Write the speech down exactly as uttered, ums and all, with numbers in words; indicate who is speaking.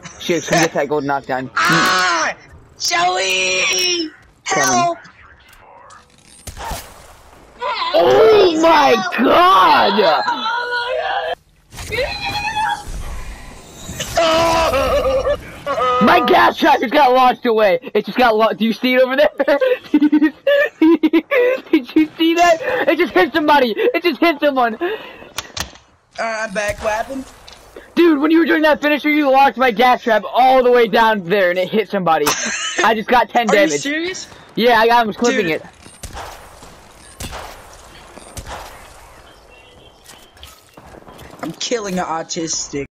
Speaker 1: Shit, come get that gold knockdown.
Speaker 2: Ah! Joey! Help!
Speaker 1: Oh my god! My gas trap just got launched away. It just got launched. Do you see it over there? Did you see that? It just hit somebody. It just hit someone.
Speaker 2: Uh, I'm back. What happened?
Speaker 1: Dude, when you were doing that finisher, you launched my gas trap all the way down there, and it hit somebody. I just got ten
Speaker 2: Are
Speaker 1: damage.
Speaker 2: you serious?
Speaker 1: Yeah, I got him clipping
Speaker 2: Dude.
Speaker 1: it.
Speaker 2: I'm killing an autistic.